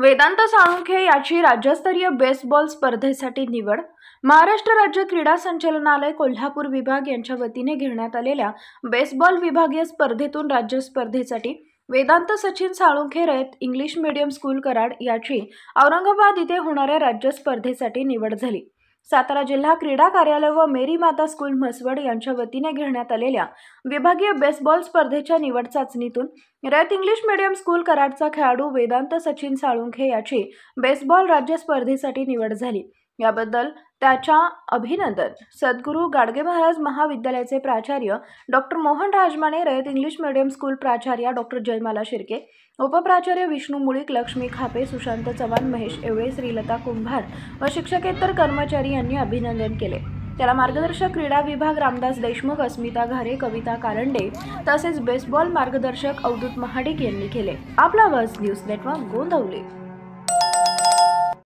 वेदांत साळुंखे याची राज्यस्तरीय बेसबॉल स्पर्धेसाठी निवड। महाराष्ट्र राज्य क्रीडा संचालनालय कोल्हापूर विभाग यांच्या वतीने घेण्यात आलेल्या बेसबॉल विभागीय स्पर्धेतून राज्य स्पर्धेसाठी Vedant Sachin Salunkhe Rayat English medium school Karad याची औरंगाबाद इथे होणाऱ्या राज्य स्पर्धेसाठी निवड झाली। सातारा जिल्हा क्रीडा कार्यालय व मेरी माता स्कूल म्हसवड यांच्या वतीने घेण्यात आलेल्या विभागीय बेसबॉल स्पर्धेच्या निवड चाचणीतून रयत इंग्लिश मीडियम स्कूल कराडचा खेळाडू वेदांत सचिन साळुंखे याची बेसबॉल राज्य स्पर्धेसाठी निवड झाली। याबद्दल त्याच्या अभिनंदन सद्गुरू गाडगे महाराज महाविद्यालयाचे प्राचार्य doctor Mohan Rajmane, Rayat English medium school प्राचार्य डॉक्टर जयमाला शिर्के, उपप्राचार्य विष्णू मुळीक, लक्ष्मी खापे, सुशांत चव्हाण, महेश एवळे, श्रीलता कुंभार व शिक्षकेतर कर्मचारी यांनी अभिनंदन केले। त्याला मार्गदर्शक क्रीडा विभाग रामदास देशमुख, अस्मिता घारे, कविता कारंडे तसेच बेसबॉल मार्गदर्शक अवधूत महाडिक यांनी केले। आपला आवाज न्यूज नेटवर्क गोंदवले।